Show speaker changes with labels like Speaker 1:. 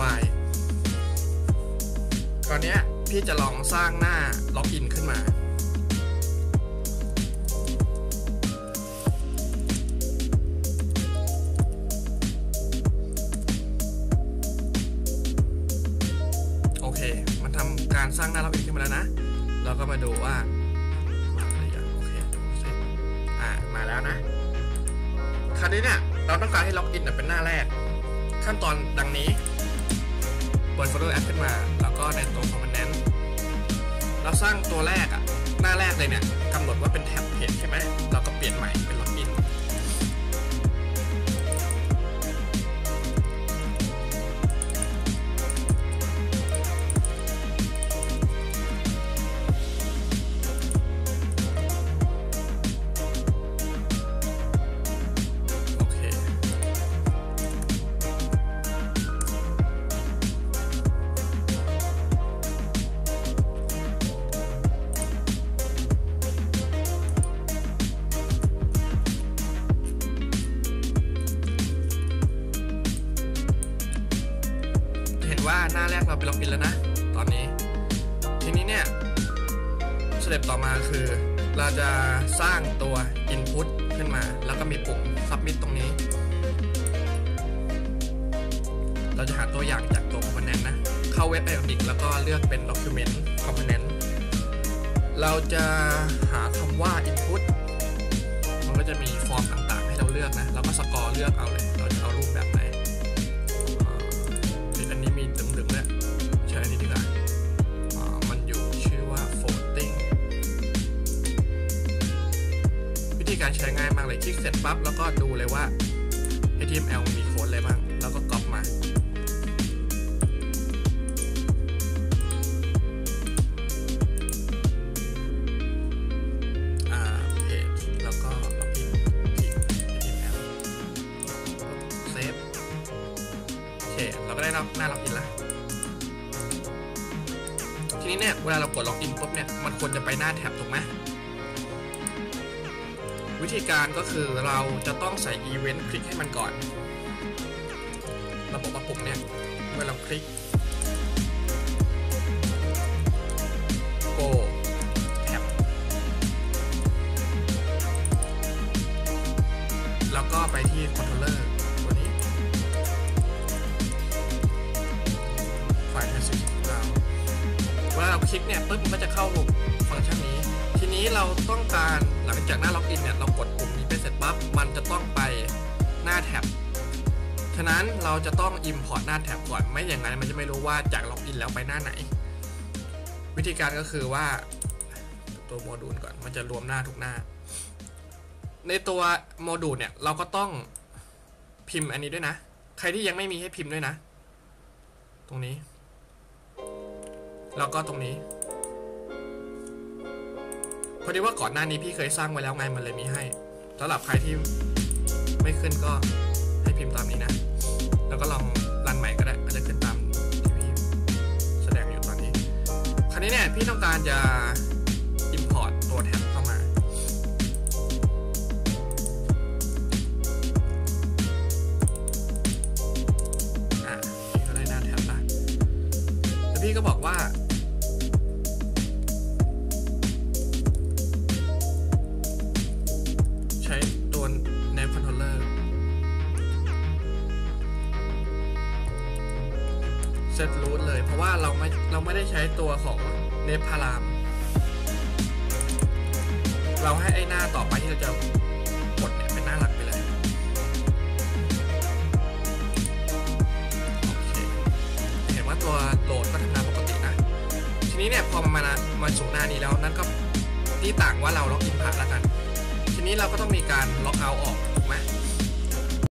Speaker 1: UI คราวนี้พี่จะลองสร้างหน้าล็อกอินขึ้นมาโอเคมันทำการสร้างหน้าล็อกอินขึ้นมาแล้วนะเราก็มาดูว่ามาหรือยังโอเคดูสิมาแล้วนะคราวนี้เนี่ยเราต้องการให้ล็อกอินเป็นหน้าแรกขั้นตอนดังนี้เปิดโฟลเดอร์แอปขึ้นมาแล้วก็ในตัว component เราสร้างตัวแรกหน้าแรกเลยเนี่ยกำหนดว่าเป็นแท็บเพจใช่ไหมเราก็เปลี่ยนใหม่เป็นล็อกอินว่าหน้าแรกเราไปล็อกอินแล้วนะตอนนี้ทีนี้เนี่ยสเต็ปต่อมาคือเราจะสร้างตัว Input ขึ้นมาแล้วก็มีปุ่ม Submit ตรงนี้เราจะหาตัวอย่างจากตัว Component นะเข้าเว็บ Ionic แล้วก็เลือกเป็น Document Component เราจะหาคำว่า Input มันก็จะมีฟอร์มต่างๆให้เราเลือกนะแล้วก็สกอร์เลือกเอาเลยเราจะเอารูปแบบไหนอันนี้มีดึงๆเนี่ยใช้อันนี้ดีกว่ามันอยู่ชื่อว่า floating วิธีการใช้ง่ายมากเลยคลิกเสร็จปั๊บแล้วก็ดูเลยว่า HTML มีโค้ดอะไรบ้างแล้วก็ก๊อปมาเพจแล้วก็ล็อกอินที่ HTML เซฟโอเคเราก็ได้หน้าล็อกอินแล้วทีนี้เนี่ยเวลาเรากดล็อกอินปุ๊บเนี่ยมันควรจะไปหน้าแท็บถูกไหมวิธีการก็คือเราจะต้องใส่อีเวนต์คลิกให้มันก่อนเราบอกว่าปุ่มเนี่ยเมื่อเราคลิก Go Tab แล้วก็ไปที่ Controller ตัวนี้ไฟล์ Transition ของเราเวลาเราคลิกเนี่ยปุ๊บมันก็จะเข้าฟังก์ชันนี้ทีนี้เราต้องการหลังจากหน้าล็อกอินเนี่ยเรากดปุ่มนี้ไปเสร็จปั๊บมันจะต้องไปหน้าแท็บฉะนั้นเราจะต้อง import หน้าแท็บก่อนไม่อย่างนั้นมันจะไม่รู้ว่าจากล็อกอินแล้วไปหน้าไหนวิธีการก็คือว่าตัวโมดูลก่อนมันจะรวมหน้าทุกหน้าในตัวโมดูลเนี่ยเราก็ต้องพิมพ์อันนี้ด้วยนะใครที่ยังไม่มีให้พิมพ์ด้วยนะตรงนี้แล้วก็ตรงนี้พอดีว่าก่อนหน้านี้พี่เคยสร้างไว้แล้วไงมันเลยมีให้สำหรับใครที่ไม่ขึ้นก็ให้พิมพ์ตามนี้นะแล้วก็ลองรันใหม่ก็ได้อาจจะขึ้นตามที่พี่แสดงอยู่ตอนนี้คราวนี้เนี่ยพี่ต้องการจะ import ตัวแท็บเข้ามาพี่ก็ได้หน้าแท็บละแล้วพี่ก็บอกว่าใช้ตัว Nav Controller Set Root เลยเพราะว่าเราไม่ได้ใช้ตัวของ Nav Param เราให้ไอ้หน้าต่อไปที่เราจะกดเนี่ยเป็นหน้าหลักไปเลยโอเคเห็นว่าตัวโหลดก็ทำงานปกตินะทีนี้เนี่ยพอมาสู่หน้านี้แล้วนั่นก็ที่ต่างว่าเราล็อกอินผ่านแล้วกันทีนี้เราก็ต้องมีการล็อกเอาท์ออกถูกไหม